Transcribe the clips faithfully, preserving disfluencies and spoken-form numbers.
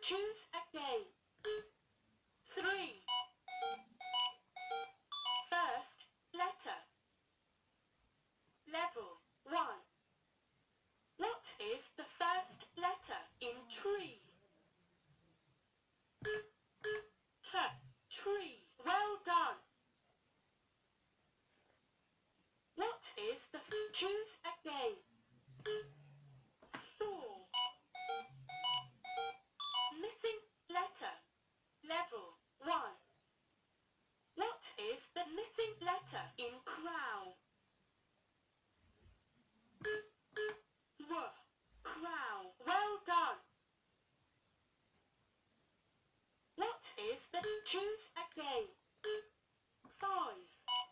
Choose again. Three. First letter. Level one. What is the first letter in tree? T. Tree. Well done. What is the... Choose again. Four. Missing letter. Level one. What is the missing letter in crow? W. Crow. Well done. What is the... Choose again. Five.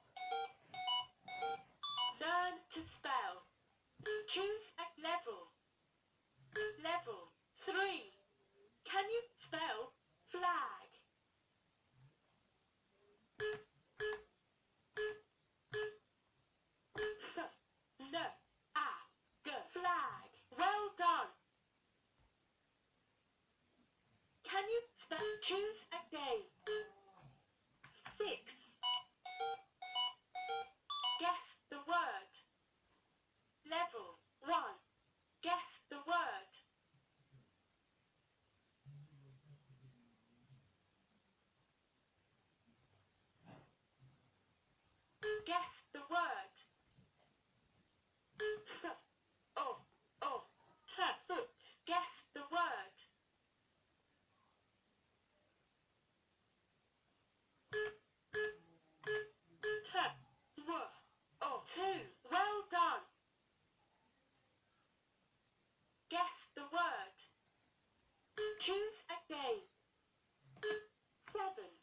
Learn to spell. Choose a level. Level three. Can you spell flag? F. L. A. G. Flag. Well done. Can you spell? Choose again. Six. Guess the word. Level one. Guess the word. Guess the word. F. O. O. T. Foot. Guess the word. T. W. O. Two. Well done. Guess the word. Choose again. Seven.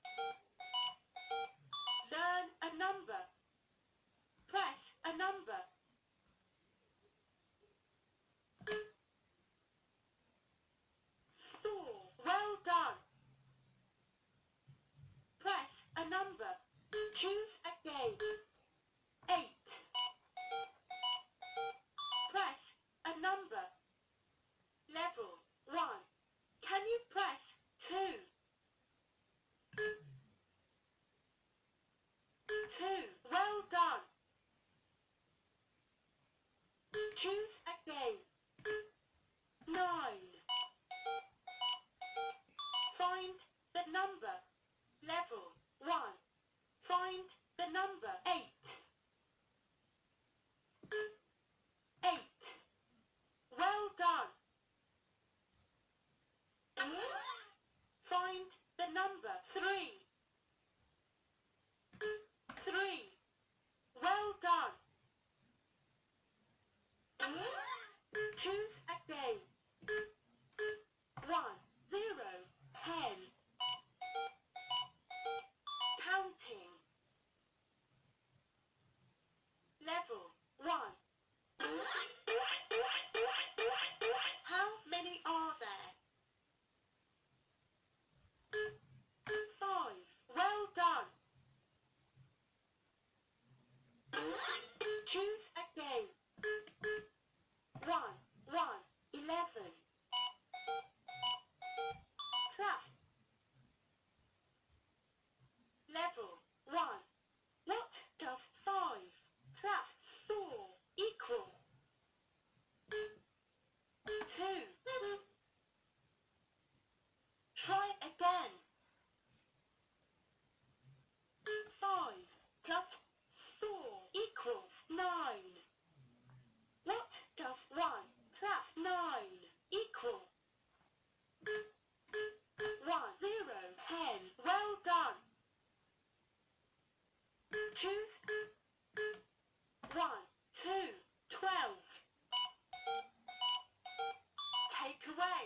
Learn a number. Press a number. Four. Well done. Press a number. Choose again. Eight. Press a number. Level one. Can you press two? Two. Well done. Choose again. Nine. Find the number. Level one. Find the number eight. Eight. Well done. Find the number three. Three. Well done. Choose again. One. Zero. Ten. Counting. Level one. How many are there? Five. Well done. Choose again. One. One. Eleven. Plus. Level one. What does five plus four equal? Two. Try again. Five plus four equals nine. What does one plus nine equal? One. Zero. Ten. Well done. Choose. One. Two. Twelve. Take away.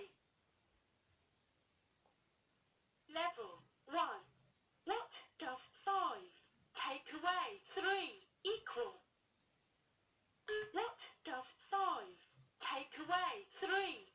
Level one. What does five take away three equal? What does five take away three